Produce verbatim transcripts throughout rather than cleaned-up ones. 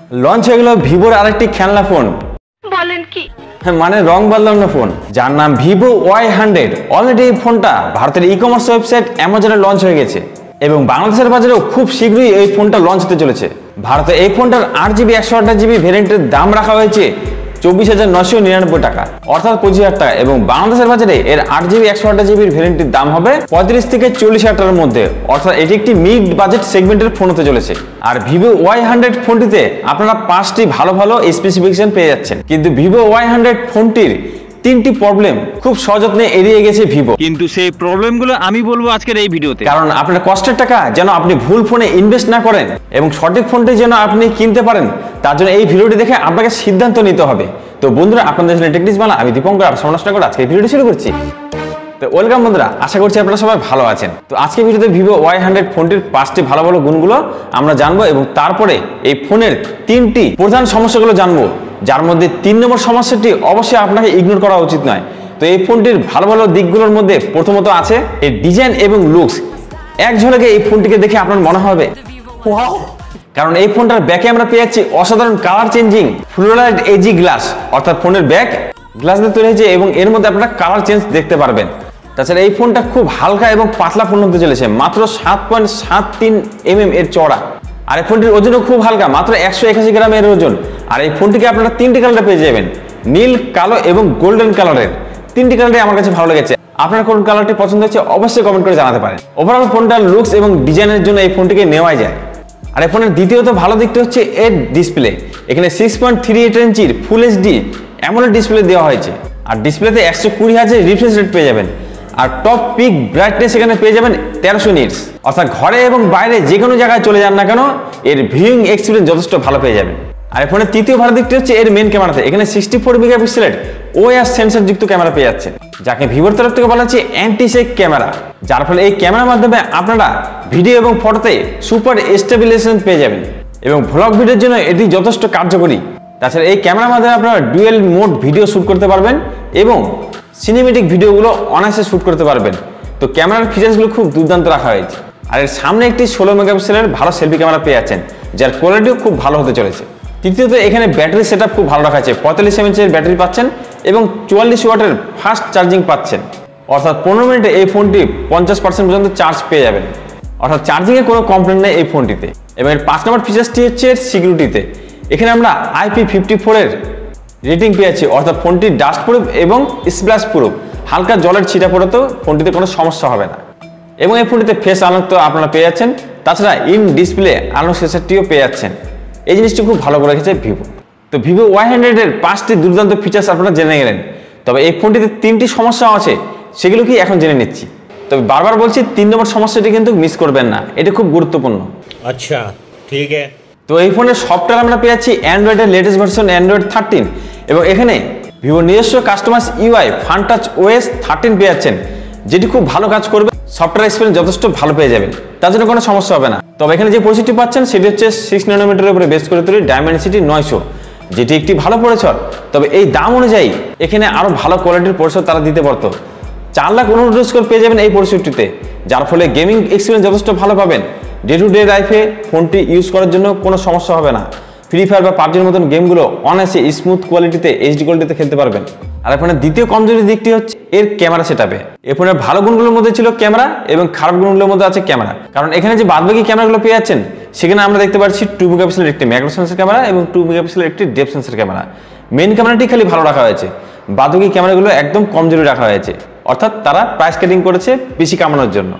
Launch হয়ে গেল ভিভোর আরেকটি খেলনা ফোন। বলেন কি? হ্যাঁ, মানে রং বদলানো ফোন, যার নাম ভিভো ওয়াই হান্ড্রেড। অলরেডি এই ফোনটা ভারতের ই কমার্স ওয়েবসাইট অ্যামাজনে লঞ্চ হয়ে গেছে এবং বাংলাদেশের বাজারেও খুব শীঘ্রই এই ফোনটা লঞ্চ হতে চলেছে। ভারতে এই ফোনটার আট জিবি একশো আঠাশ জিবি ভ্যারিয়েন্টের দাম রাখা হয়েছে চব্বিশ হাজার নশো নিরানব্বই টাকা, অর্থাৎ পঁচিশ হাজার টাকা, এবং বাংলাদেশের বাজারে এর আট জিবি একশো আঠাশ জিবির ভ্যারিয়েন্টের দাম হবে পঁয়ত্রিশ থেকে চল্লিশ হাজার টাকার মধ্যে, অর্থাৎ এটি একটি মিড বাজেট সেগমেন্টের ফোন হতে চলেছে। আর ভিভো ওয়াই হান্ড্রেড ফোনটিতে আপনারা পাঁচটি ভালো ভালো স্পেসিফিকেশন পেয়ে যাচ্ছেন, কিন্তু ভিভো ওয়াই হান্ড্রেড ফোনটির তিনটি প্রবলেম খুব সযত্নে এড়িয়ে গেছে ভিভো। কিন্তু সেই প্রবলেমগুলো আমি বলবো আজকের এই ভিডিওতে, কারণ আপনার কষ্টের টাকা যেন আপনি ভুল ফোনে ইনভেস্ট না করেন এবং সঠিক ফোনটি যেন আপনি কিনতে পারেন, তার জন্য এই ভিডিওটি দেখে আপনাকে সিদ্ধান্ত নিতে হবে। তো বন্ধুরা, আপনাদের জন্য টেকনিক্স বাংলা, আমি দীপঙ্কর, আর সময় নষ্ট করে আজকে ভিডিওটি শুরু করছি। তো ওয়েলকাম বন্ধুরা, আশা করছি আপনারা সবাই ভালো আছেন। তো আজকে ভিডিওতে ভিভো ওয়াই হান্ড্রেড ফোনটির পাঁচটি ভালো ভালো গুণগুলো আমরা জানবো এবং তারপরে এই ফোনের তিনটি প্রধান সমস্যাগুলো জানবো, যার মধ্যে তিন নম্বর সমস্যাটি অবশ্যই আপনাকে ইগনোর করা উচিত নয়। তো এই ফোনটির ভালো ভালো দিকগুলোর মধ্যে প্রথমত আছে এর ডিজাইন এবং লুকস। এক ঝলকে এই ফোনটিকে দেখে আপনার মনে হবে ওয়াও, কারণ এই ফোনটার ব্যাকে আমরা পেয়ে যাচ্ছি অসাধারণ colour changing fluoride AG glass, অর্থাৎ ফোনের ব্যাক গ্লাস দিয়ে তৈরি হয়েছে এবং এর মধ্যে আপনারা কালার চেঞ্জ দেখতে পারবেন। তাছাড়া এই ফোনটা খুব হালকা এবং পাতলা ফোন হতে চলেছে, মাত্র সাত পয়েন্ট সাত তিন এম এম এর চওড়া, আর এই ফোনটির ওজনও খুব হালকা, মাত্র একশো একাশি গ্রাম এর ওজন। আর এই ফোনটিকে আপনারা তিনটি কালারে পেয়ে যাবেন, নীল, কালো এবং গোল্ডেন কালারের। তিনটি কালারই আমার কাছে ভালো লেগেছে। আপনার কোন কালারটি পছন্দ হচ্ছে অবশ্যই কমেন্ট করে জানাতে পারেন। ওভারঅল ফোনটার লুকস এবং ডিজাইনের জন্য এই ফোনটিকে নেওয়াই যায়। আর এই ফোনের দ্বিতীয়ত ভালো দিকটা হচ্ছে এর ডিসপ্লে। এখানে সিক্স পয়েন্ট থ্রি এইট ইঞ্চির ফুল এইচডি অ্যামোলেড ডিসপ্লে দেওয়া হয়েছে, আর ডিসপ্লেতে একশো কুড়ি হাজার রিফ্রেশ রেট পেয়ে যাবেন, আর টপ পিক ব্রাইটনেস এখানে পেয়ে যাবেন তেরোশো নিটস, অর্থাৎ ঘরে এবং বাইরে যে কোনো জায়গায় চলে যান না কেন এর ভিউইং এক্সপিরিয়েন্স যথেষ্ট ভালো পেয়ে যাবেন। আর এই ফোনের তৃতীয় ভালো দিকটি হচ্ছে এর মেন ক্যামেরাতে। এখানে সিক্সটি ফোর মেগাপিক্সেলের ওএস সেন্সর যুক্ত ক্যামেরা পেয়ে যাচ্ছেন, যাকে ভিভোর তরফ থেকে বলা হচ্ছে অ্যান্টি শেক ক্যামেরা, যার ফলে এই ক্যামেরার মাধ্যমে আপনারা ভিডিও এবং ফটোতে সুপার স্টেবিলাইজেশন পেয়ে যাবেন এবং ভ্লগ ভিডিওর জন্য এটি যথেষ্ট কার্যকরী। তাছাড়া এই ক্যামেরার মাধ্যমে আপনারা ডুয়েল মোড ভিডিও শ্যুট করতে পারবেন এবং সিনেমেটিক ভিডিওগুলো অনায়াসে শ্যুট করতে পারবেন। তো ক্যামেরার ফিচার্সগুলো খুব দুর্দান্ত রাখা হয়েছে। আর এর সামনে একটি ষোলো মেগাপিক্সেলের ভালো সেলফি ক্যামেরা পেয়ে যাচ্ছেন, যার কোয়ালিটিও খুব ভালো হতে চলেছে। তৃতীয়ত এখানে ব্যাটারি সেট আপ খুব ভালো রাখা আছে, পঁয়তাল্লিশ এমএএইচের ব্যাটারি পাচ্ছেন এবং চুয়াল্লিশ ওয়াটের ফাস্ট চার্জিং পাচ্ছেন, অর্থাৎ পনেরো মিনিটে এই ফোনটি পঞ্চাশ পার্সেন্ট পর্যন্ত চার্জ পেয়ে যাবেন, অর্থাৎ চার্জিংয়ে কোনো কমপ্লেন নেই এই ফোনটিতে। এবং এর পাঁচ নম্বর ফিচার্সটি হচ্ছে এর সিকিউরিটিতে। এখানে আমরা আই পি ফিফটি ফোরের রেটিং পেয়েছি, অর্থাৎ ফোনটি ডাস্ট প্রুফ এবং স্প্ল্যাশ প্রুফ, হালকা জলের ছিটা পড়েতেও ফোনটিতে কোনো সমস্যা হবে না। এবং এই ফোনটিতে ফেস আনলক তো আপনারা পেয়ে যাচ্ছেন, তাছাড়া ইন ডিসপ্লে আনলক সেন্সরটিও পেয়ে যাচ্ছেন। এই জিনিসটি খুব ভালো করে রেখেছে ভিভো। তো ভিভো ওয়াই হান্ড্রেডের পাঁচটি দুর্দান্ত ফিচার্স আপনারা জেনে গেলেন, তবে এই ফোনটিতে তিনটি সমস্যা আছে, সেগুলো কি এখন জেনে নিচ্ছি। তবে বারবার বলছি, তিন নম্বর সমস্যাটি কিন্তু মিস করবেন না, এটা খুব গুরুত্বপূর্ণ। আচ্ছা, ঠিক আছে। তো এই ফোনের সফটওয়্যার আমরা পেয়ে যাচ্ছি অ্যান্ড্রয়েডের লেটেস্ট ভার্সন অ্যান্ড্রয়েড থার্টিন, এবং এখানে ভিভো নিজস্ব customise UI Funtouch OS thirteen পেয়ে যাচ্ছেন, যেটি খুব ভালো কাজ করবে, সফটওয়্যার এক্সপিরিয়েন্স যথেষ্ট ভালো পেয়ে যাবেন, তার জন্য কোনো সমস্যা হবে না। তবে এখানে যে প্রসেসরটি পাচ্ছেন সেটি হচ্ছে সিক্স ন্যানোমিটারের উপরে বেস করে তৈরি ডায়মেনসিটি নয়শো, যেটি একটি ভালো প্রসেসর। তবে এই দাম অনুযায়ী এখানে আরও ভালো কোয়ালিটির প্রসেসর তারা দিতে পারতো। চার লাখ উনত্রিশ স্কোর পেয়ে যাবেন এই প্রসেসরটিতে, যার ফলে গেমিং এক্সপিরিয়েন্স যথেষ্ট ভালো পাবেন। ডে টু ডে লাইফে ফোনটি ইউজ করার জন্য কোনো সমস্যা হবে না। ফ্রি ফায়ার বা পাবজির মতন গেমগুলো অনায়াসে স্মুথ কোয়ালিটিতে এইচডি কোয়ালিটিতে খেলতে পারবেন। আর ফোনের দ্বিতীয় কমজোরি দিকটি হচ্ছে এর ক্যামেরা সেটআপে। এই ফোনের ভালো গুণগুলোর মধ্যে ছিল ক্যামেরা এবং খারাপ গুণগুলোর মধ্যে আছে ক্যামেরা, কারণ এখানে যে বাদবাকি ক্যামেরাগুলো পেয়ে যাচ্ছেন সেখানে আমরা দেখতে পাচ্ছি টু মেগাপিক্সেলের একটি ম্যাক্রো সেন্সর ক্যামেরা এবং টু মেগাপিক্সেলের একটি ডেপথ সেন্সর ক্যামেরা। মেইন ক্যামেরাটি খালি ভালো রাখা হয়েছে, বাদবাকি ক্যামেরাগুলো একদম কমজোরি রাখা হয়েছে, অর্থাৎ তারা প্রাইস কাটিং করেছে বেশি কামানোর জন্য।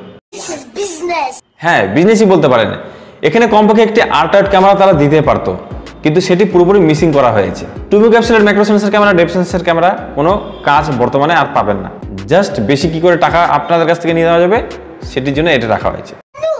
হ্যাঁ, বিজনেসই বলতে পারেন। এখানে কমপক্ষে একটি আল্ট্রাওয়াইড ক্যামেরা তারা দিতে পারতো, কিন্তু সেটি পুরোপুরি মিসিং করা হয়েছে। টু মেগাপিক্সেলের macro sensor camera, depth sensor camera কোনো কাজ বর্তমানে আর পাবেন না। জাস্ট বেশি কি করে টাকা আপনাদের কাছ থেকে নিয়ে নেওয়া যাবে সেটির জন্য এটা রাখা হয়েছে।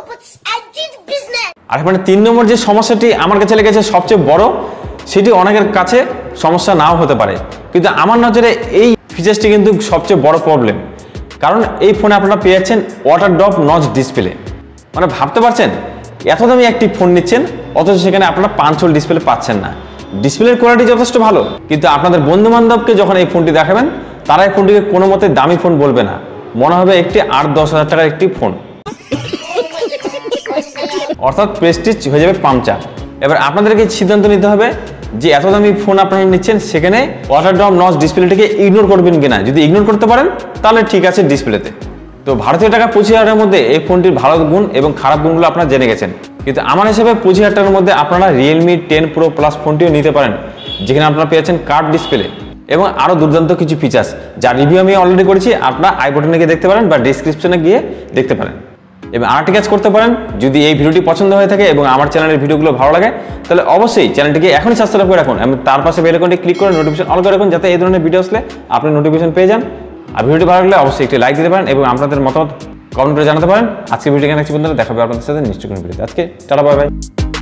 আর মানে তিন নম্বর যে সমস্যাটি আমার কাছে লেগেছে সবচেয়ে বড়, সেটি অনেকের কাছে সমস্যা নাও হতে পারে, কিন্তু আমার নজরে এই ফিচার্সটি কিন্তু সবচেয়ে বড় প্রবলেম। কারণ এই ফোনে আপনারা পেয়ে যাচ্ছেন ওয়াটার ড্রপ নচ ডিসপ্লে। মানে ভাবতে পারছেন, এত দামি একটি ফোন নিচ্ছেন অথচ সেখানে আপনারা পাঁচ হোল ডিসপ্লে পাচ্ছেন না। ডিসপ্লের কোয়ালিটি যথেষ্ট ভালো, কিন্তু আপনাদের বন্ধু বান্ধবকে যখন এই ফোনটি দেখাবেন তারা এই ফোনটিকে কোনো মতে দামি ফোন বলবে না, মনে হবে একটি আট দশ হাজার টাকার একটি ফোন, অর্থাৎ প্রেস্টিজ হয়ে যাবে পাংচার। এবার আপনাদেরকে সিদ্ধান্ত নিতে হবে যে এত দামি ফোন আপনারা নিচ্ছেন, সেখানে ওয়াটার ড্রপ নচ ডিসপ্লেটাকে ইগনোর করবেন কিনা। যদি ইগনোর করতে পারেন তাহলে ঠিক আছে ডিসপ্লেতে। তো ভারতীয় টাকা পঁচিশ হাজারের মধ্যে এই ফোনটির ভালো গুণ এবং খারাপ গুণগুলো আপনারা জেনে গেছেন, কিন্তু আমার হিসাবে পঁচিশ হাজার টাকার মধ্যে আপনারা রিয়েলমি টেন প্রো প্লাস ফোনটিও নিতে পারেন, যেখানে আপনারা পেয়েছেন কার্ভ ডিসপ্লে এবং আরও দুর্দান্ত কিছু ফিচার্স, যার রিভিউ আমি অলরেডি করেছি। আপনারা আই বাটনে গিয়ে দেখতে পারেন বা ডিসক্রিপশনে গিয়ে দেখতে পারেন। এবং আরেকটি কাজ করতে পারেন, যদি এই ভিডিওটি পছন্দ হয়ে থাকে এবং আমার চ্যানেলের ভিডিওগুলো ভালো লাগে, তাহলে অবশ্যই চ্যানেলটিকে এখনই সাবস্ক্রাইব করে রাখুন এবং তার পাশে বেল আইকনটি ক্লিক করে নোটিফিকেশন অল করে রাখুন, যাতে এই ধরনের ভিডিও আসলে আপনি নোটিফিকেশন পেয়ে যান। আর ভিডিওটি ভালো লাগলে অবশ্যই একটি লাইক দিতে পারেন এবং আপনাদের মতামত কমেন্ট করে জানাতে পারেন। আজকে ভিডিও এখানে রাখছি বন্ধুরা, দেখা হবে আপনাদের সাথে নিশ্চয়ই কোনো ভিডিওতে। আজকে টাটা, বাই বাই।